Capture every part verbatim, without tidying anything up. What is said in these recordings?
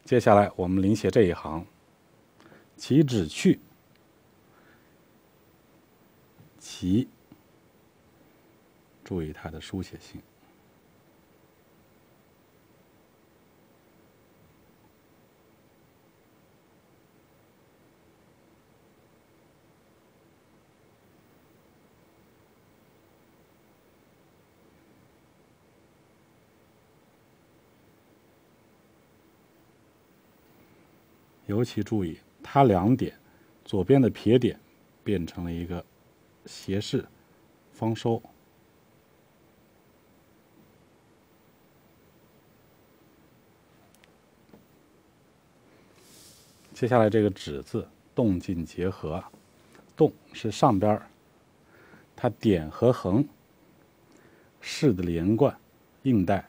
接下来我们临写这一行，其指去，其，注意它的书写性。尤其注意，它两点，左边的撇点变成了一个斜视方收。接下来这个指字动静结合，动是上边它点和横势的连贯应带。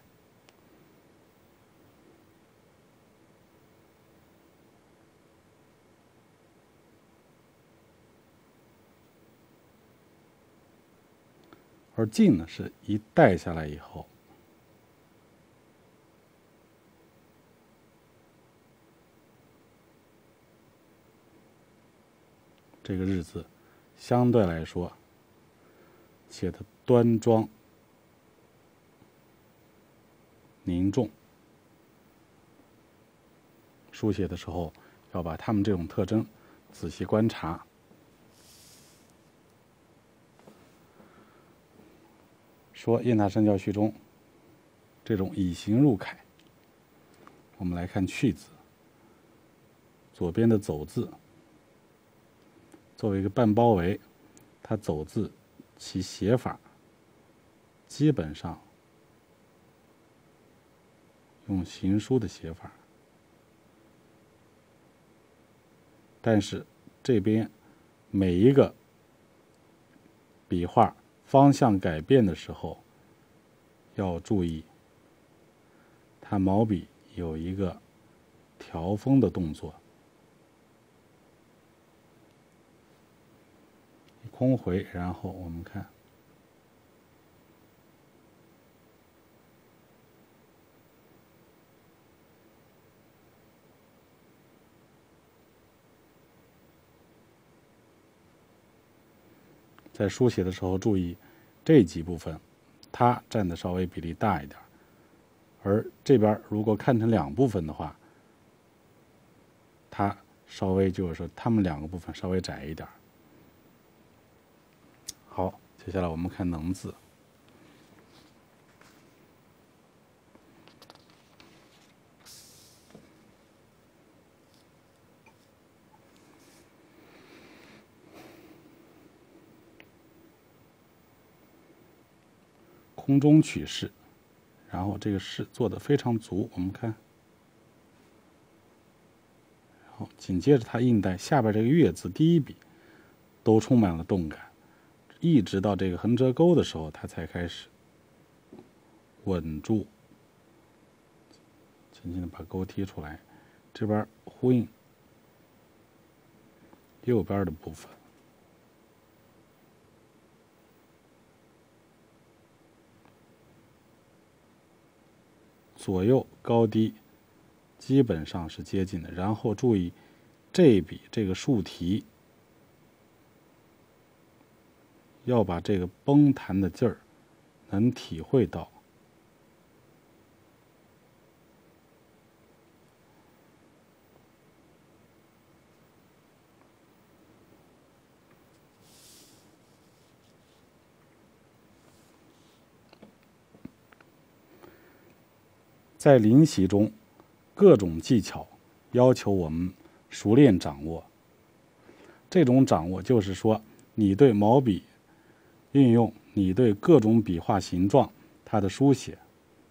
而静呢，是一带下来以后，这个日字相对来说写的端庄凝重。书写的时候要把它们这种特征仔细观察。说雁塔圣教序中这种以形入楷，我们来看去字，左边的走字作为一个半包围，它走字其写法基本上用行书的写法，但是这边每一个笔画方向改变的时候，要注意，它毛笔有一个调锋的动作，空回，然后我们看，在书写的时候注意这几部分，它占的稍微比例大一点，而这边如果看成两部分的话，它稍微就是说它们两个部分稍微窄一点。好，接下来我们看能字。空中取势，然后这个势做得非常足，我们看，然后紧接着它印带下边这个月字第一笔都充满了动感，一直到这个横折钩的时候，它才开始稳住，轻轻的把钩踢出来，这边呼应右边的部分。左右高低基本上是接近的，然后注意这一笔这个竖提要把这个崩弹的劲儿能体会到。在临习中，各种技巧要求我们熟练掌握。这种掌握就是说，你对毛笔运用，你对各种笔画形状，它的书写，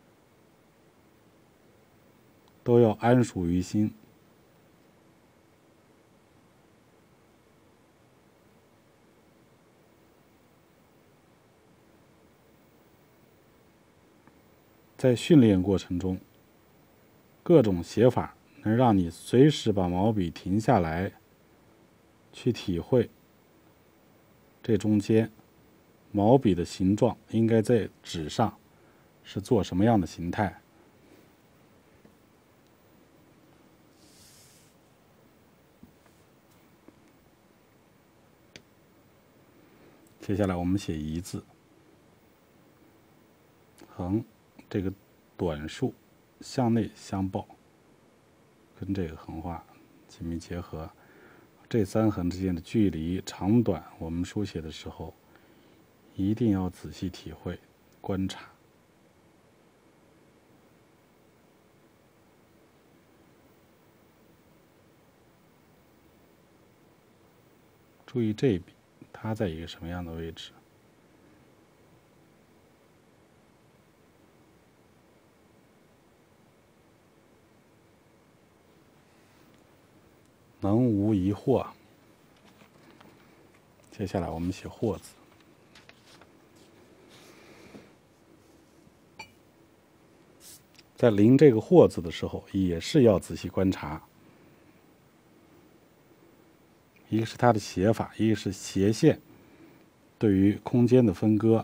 都要谙熟于心。在训练过程中，各种写法能让你随时把毛笔停下来，去体会这中间毛笔的形状应该在纸上是做什么样的形态。 接下来我们写一字，横这个短竖向内相抱，跟这个横画紧密结合。这三横之间的距离长短，我们书写的时候一定要仔细体会、观察。注意这一笔，它在一个什么样的位置？能无疑惑？接下来我们写惑字。在临这个惑字的时候，也是要仔细观察。一个是它的写法，一个是斜线对于空间的分割。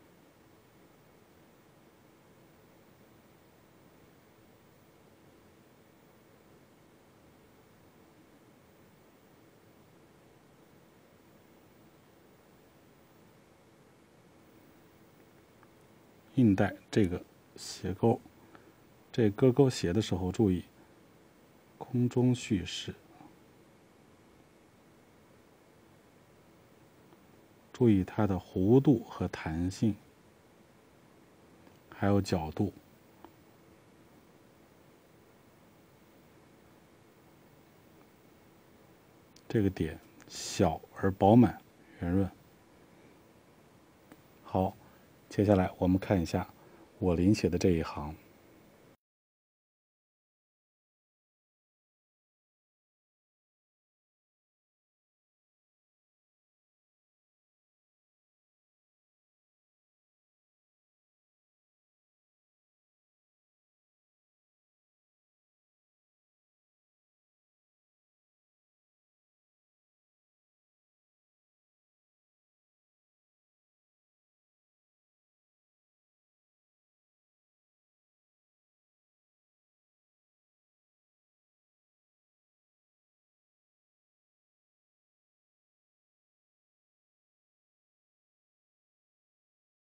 印带这个斜钩，这个钩斜的时候注意空中蓄势，注意它的弧度和弹性，还有角度。这个点小而饱满、圆润。好，接下来我们看一下我临写的这一行。